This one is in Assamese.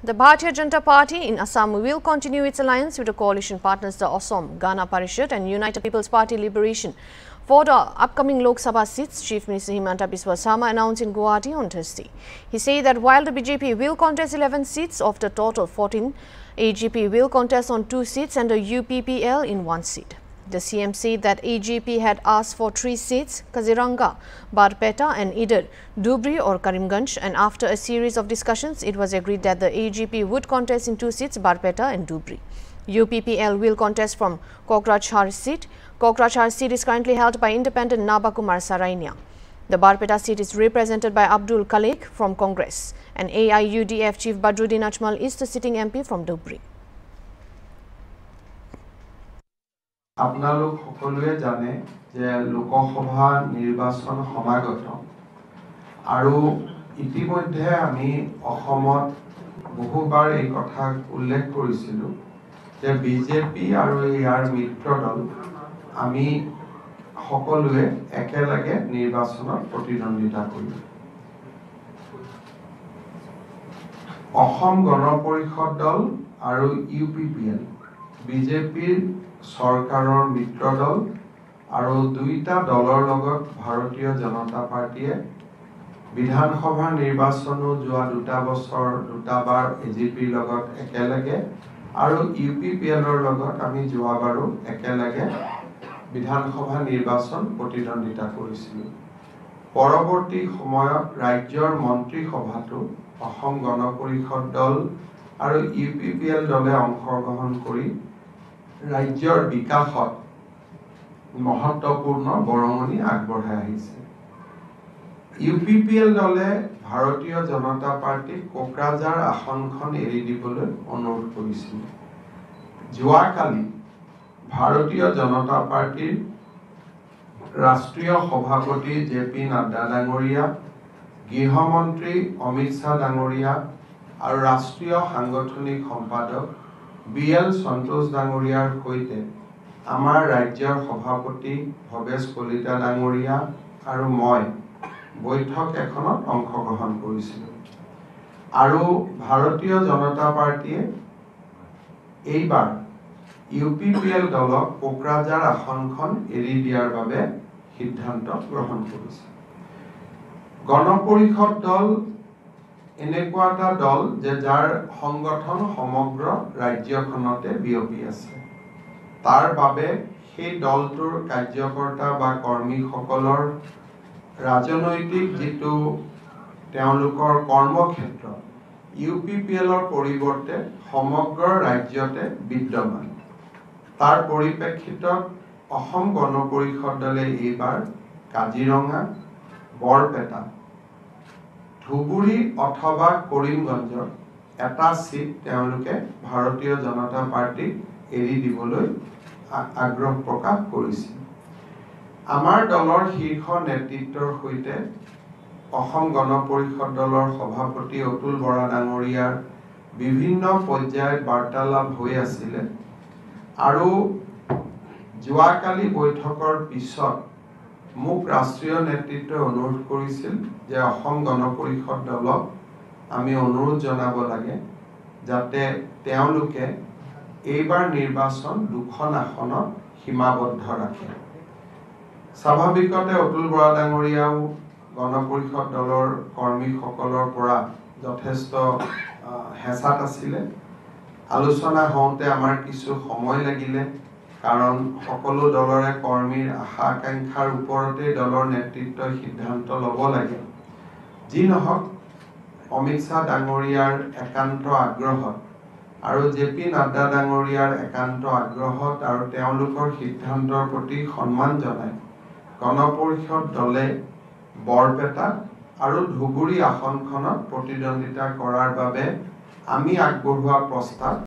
The Bharatiya Janata Party in Assam will continue its alliance with the coalition partners the Assam Gana Parishad and United People's Party Liberation for the upcoming Lok Sabha seats, Chief Minister Himanta Biswa Sarma announced in Guwahati on Thursday. He said that while the BJP will contest 11 seats of the total 14, AGP will contest on 2 seats and the UPPL in 1 seat. The CM said that AGP had asked for 3 seats, Kaziranga, Barpeta and either Dhubri or Karimganj, and after a series of discussions, it was agreed that the AGP would contest in 2 seats, Barpeta and Dhubri. UPPL will contest from Kokrajhar seat. Kokrajhar seat is currently held by independent Nabakumar Sarainia. The Barpeta seat is represented by Abdul Khalik from Congress, and AIUDF Chief Badruddin Ajmal is the sitting MP from Dhubri. আপোনালোক সকলোৱে জানে যে লোকসভা নিৰ্বাচন সমাগত আৰু ইতিমধ্যে আমি অসমত বহুবাৰ এই কথা উল্লেখ কৰিছিলো যে বিজেপি আৰু ইয়াৰ মিত্ৰ দল আমি সকলোৱে একেলগে নিৰ্বাচনত প্ৰতিদ্বন্দ্বিতা কৰিম। অসম গণ পৰিষদ দল আৰু ইউপিপিএল বিজেপিৰ সরকারের মিত্র দল আর দুইটা দলের লগত ভারতীয় জনতা পার্টিয়ে বিধানসভা নির্বাচনো যোৱা 2 বছর 2 বাৰ এজিপিৰ লগত একেলগে আর ইউপিপিএলৰ লগত আমি যোৱাবাৰো একেলগে বিধানসভা নির্বাচন প্ৰতিদ্বন্দ্বিতা কৰিছিলো। পৰৱৰ্তী সময়ত ৰাজ্যৰ মন্ত্ৰী সভাটো অসম গণ পৰিষদ দল আৰু ইউপিপিএল দলে অংশগ্ৰহণ কৰি राज्यर विकासत महत्वपूर्ण बरंगनी आगबढ़ाई आहिছে। यूपीपीएल दले भारतीय जनता पार्टी कोकराझार आसनखन एरि दिবলৈ अनुरोध কৰিছিল। যোৱাকালি भारतीय जनता पार्टीर राष्ट्रीय सभापति जेपी नड्डा डांगरिया, गृहमंत्री अमित शाह डांगरिया और राष्ट्रीय सांगठनिक सम्पादक BL सन्तोष डांगरियार सहित आमार राज्यर सभापति भवेश कलिता डांगरिया और मैं बैठक एखনত अंशग्रहण करिसिलो। आरो भारतीय जनता पार्टीये एइबार यूपीपीएल दलक कोकराझार आसनखन एरि दियार बारे सिद्धांत ग्रहण करिছে। गण परिषद दल এনেকুৱা এটা দল যে যাৰ সংগঠন সমগ্ৰ ৰাজ্যখনতে বিয়পি আছে। তাৰ বাবে সেই দলটোৰ কাৰ্যকৰ্তা বা কৰ্মীসকলৰ ৰাজনৈতিক যেটো তেওঁলোকৰ কৰ্মক্ষেত্ৰ ইউপিপিএলৰ পৰিৱৰ্তে সমগ্ৰ ৰাজ্যতে বিদ্যমান। তাৰ পৰিপ্ৰেক্ষিতত অসম গণ পৰিষদ দলে এইবাৰ কাজিৰঙা, বৰপেটা, ধুবুৰী অথবা কৰিমগঞ্জৰ এটা সিট তেওঁলোকে ভাৰতীয় জনতা পাৰ্টি এৰি দিবলৈ আগ্ৰহ প্ৰকাশ কৰিছে। আমাৰ দলৰ শীৰ্ষ নেতৃত্বৰ সৈতে অসম গণ পৰিষদ দলৰ সভাপতি অতুল বৰা ডাঙৰীয়াৰ বিভিন্ন পৰ্যায়ত বাৰ্তালাপ হৈ আছিল আৰু যোৱাকালি বৈঠকৰ পিছত মোক ৰাষ্ট্ৰীয় নেতৃত্বই অনুৰোধ কৰিছিল যে অসম গণ পৰিষদ দলক আমি অনুৰোধ জনাব লাগে যাতে তেওঁলোকে এইবাৰ নিৰ্বাচন 2খন আসনত সীমাবদ্ধ ৰাখে। স্বাভাৱিকতে অতুল বৰা ডাঙৰীয়াও গণ পৰিষদ দলৰ কৰ্মীসকলৰ পৰা যথেষ্ট হেঁচাত আছিল। আলোচনা হওঁতে আমাৰ কিছু সময় লাগিলে, कारण সকলো দলৰে কৰ্মীৰ আশা আকাংক্ষাৰ ওপৰতে দলৰ নেতৃত্বই সিদ্ধান্ত ল'ব লাগে। যি নহওক অমিত শাহ ডাঙৰীয়াৰ একান্ত আগ্ৰহত আৰু জেপি নাড্ডা ডাঙৰীয়াৰ একান্ত আগ্ৰহত আৰু তেওঁলোকৰ সিদ্ধান্তৰ প্ৰতি সন্মান জনাই গণ পৰিষদ দলে বৰপেটা আৰু ধুবুৰী আসনখনত প্ৰতিদ্বন্দ্বিতা কৰাৰ বাবে আমি আগবঢ়োৱা প্ৰস্তাৱ